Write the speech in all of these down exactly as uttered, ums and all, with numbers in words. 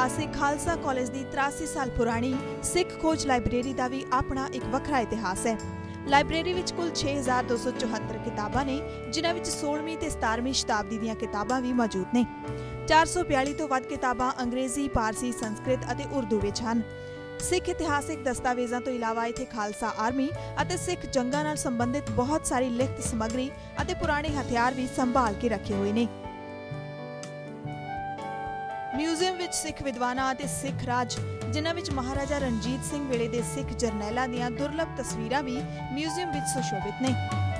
इतिहासिक खालसा कॉलेज की तिरासी साल पुरानी सिख खोज लाइब्रेरी का भी अपना एक वखरा इतिहास है। लाइब्रेरी विच कुल छे हज़ार दो सौ चौहत्तर किताबां ने, जिन्हां विच सोलहवीं ते सतारवीं शताब्दी दीआं किताबां भी मौजूद ने। चार सौ बयाली तो वध किताबां अंग्रेजी, पारसी, संस्कृत अते उर्दू विच हन। सिख इतिहासिक दस्तावेज़ां तो इलावा इत्थे खालसा आर्मी अते सिख जंगां नाल संबंधित बहुत सारी लिखत समग्री अते पुराने हथियार भी संभाल के रखे हुए ने। म्यूजियम विच सिख विद्वानां अते सिख राज, जिन्हां विच महाराजा रणजीत सिंह वेले दे सिख जरनैलां दीआं दुर्लभ तस्वीरां भी म्यूजियम विच सुशोभित ने।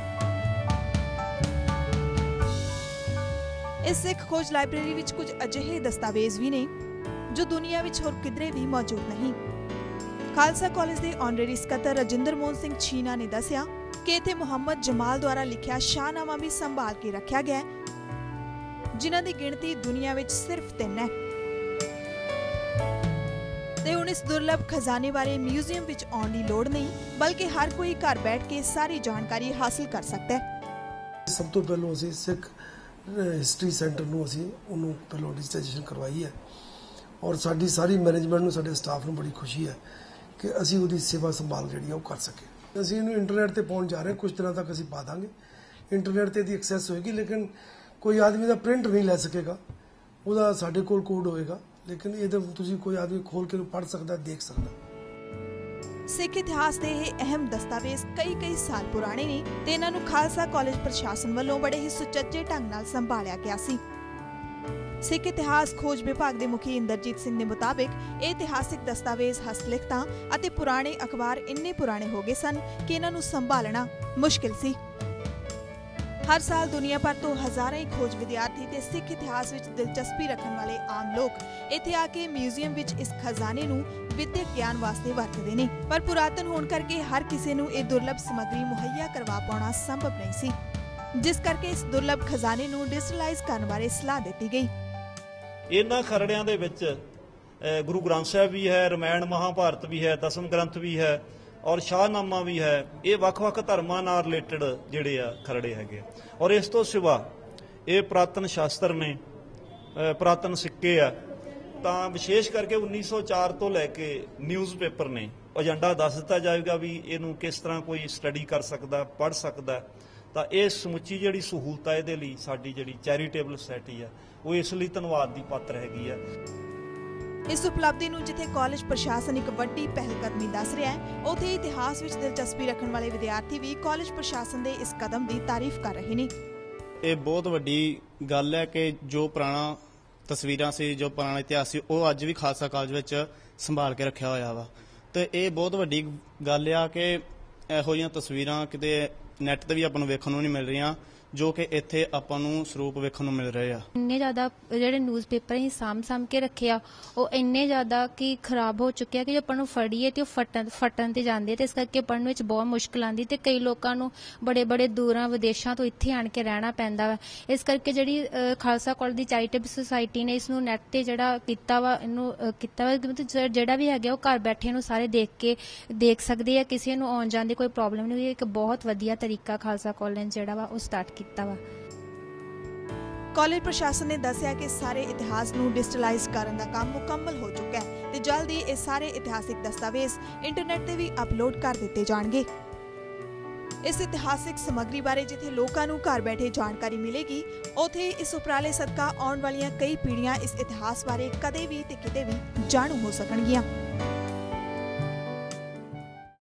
इस सिख खोज लाइब्रेरी विच कुछ अजिहे दस्तावेज भी ने जो दुनिया विच होर किधरे भी मौजूद नहीं। खालसा कॉलेज के ऑनरेरी सकत्तर राजिंदर मोहन सिंह छीना ने दस्सिया कि इत्थे मुहम्मद जमाल द्वारा लिखिया शाहनामा भी संभाल के रखा गया है, जिन्हां दी गिणती दुनिया विच सिर्फ तीन है। ते हुण इस दुर्लभ खजाने बारे म्यूजियम विच आउण दी लोड़ नहीं, बल्कि हर कोई घर बैठ के सारी जानकारी हासिल कर सकता है। सब तो पहलों असीं सिख हिस्टरी सेंटर नूं असीं उहनूं पहलों डिजिटाइजेशन करवाई है और साडी सारी मैनेजमेंट नूं, साडे स्टाफ नूं बड़ी खुशी है कि असीं उहदी सेवा संभाल जिहड़ी आ कर सके। असीं इहनूं इंटरनेट ते पाउण जा रहे हैं, कुछ दिनों तक असीं पा दांगे। इंटरनेट ते इहदी एक्सैस होएगी, लेकिन कोई आदमी दा प्रिंट नहीं लै सकेगा, उहदा साडे कोल कोड होएगा, लेकिन इहदे तुसीं कोई आदमी खोल के पढ़ सकदा, देख सकदा। सिख इतिहास के यह अहम दस्तावेज कई कई साल पुराने ने ते इन्हां नूं खालसा कॉलेज प्रशासन वालों बड़े ही सुचज्जे ढंग नाल संभालिया गया सी। सिख इतिहास खोज विभाग के मुखी इंद्रजीत सिंह के मुताबिक ये इतिहासिक दस्तावेज हस्तलिखतां अते पुराने अखबार इन्ने पुराने हो गए सन कि इन्हां नूं संभालना मुश्किल सी। हर साल दुनिया भर तो हजारां ही खोज विद्यार्थी ते सिख इतिहास विच दिलचस्पी रखने वाले आम लोग इत्थे आके म्यूजियम विच इस खजाने नूं विद्यक ज्ञान वास्ते वरतदे ने, पर पुरातन होने करके हर किसी नूं ये दुर्लभ समग्री मुहैया करवा पाउणा संभव नहीं सी, जिस करके इस दुर्लभ खजाने नूं डिजिटलाइज करने बारे सलाह दी गई। इन्हां खरड़ियां दे विच गुरु ग्रंथ साहिब भी है, रामायण महाभारत भी है, दसम ग्रंथ भी है और शाहनामा भी है। ये वख-वख धर्मां नाल रिलेटेड जिहड़े आ खरड़े हैगे और इस तो सिवा ये पुरातन शास्त्र ने, पुरातन सिक्के आ, ਤਾਂ विशेष करके उन्नीस सौ चार तो लैके न्यूज़पेपर ने एजेंडा दस दिता जाएगा भी इनू किस तरह कोई स्टडी कर सकता, पढ़ सकता। तो ये समुची जी सहूलत है ये साडी जी चैरीटेबल सोसाइटी है वो इसलिए धन्यवाद की पात्र हैगी है। इस उपलब्धि नूं जिथे कॉलेज प्रशासन एक वड्डी पहलकदमी दस रहा है, उत्थे इतिहास विच दिलचस्पी रखने वाले विद्यार्थी भी कॉलेज प्रशासन के इस कदम की तारीफ कर रहे हैं। ये बहुत वड्डी गल है कि जो पुराना तस्वीरां सी, जो पुराना इतिहास सी, वो अज भी खालसा कॉलेज विच संभाल के रखा होया वा। तो ये बहुत वड्डी गल आ कि इहो जिहियां तस्वीरां किते नैट ते भी आपां नूं वेखण नूं नहीं मिल रहीआं, जो कि इत्थे आपां नूं सरूप वेखण नूं मिल रहे आ। इन्ने ज़्यादा जिहड़े न्यूज़ पेपर ही साम साम के रखे आ, वो इन्ने ज़्यादा कि खराब हो चुके हैं कि जो आपां नूं फड़ीए ते फटन फटन ते जांदे, ते इस करके पढ़न विच बहुत मुश्किल आंदी ते कई लोकां नूं बड़े बड़े दूरां विदेशां तो इत्थे आण के रहना पैंदा वा। इस करके जिहड़ी खालसा कॉलेज दी चैरिटेबल सोसाइटी ने इसनूं नैट ते जिहड़ा कीता वा, इनूं कीता वा, मतलब जिहड़ा भी हैगा वो घर बैठे नूं सारे देख के देख सकदे आ, किसी नूं आउण जाण दी कोई प्रॉब्लम नहीं। एक बहुत वधिया तरीका खालसा कॉलेज जिहड़ा वा वो स्टार्ट कीता वा। कॉलेज प्रशासन ने दस्सिया कि सारे इतिहास नूं डिजिटलाइज करने का काम मुकम्मल हो चुका है ते जल्द ही ये सारे इतिहासिक दस्तावेज इंटरनेट ते भी अपलोड कर दिते जाणगे। इस इतिहासिक समग्री बारे जिथे लोकां नूं घर बैठे जानकारी मिलेगी, उत्थे इस उपराले सदका आउण वालियां कई पीढ़ियां इस इतिहास बारे कदे भी ते किते भी जाणू हो सकणगियां।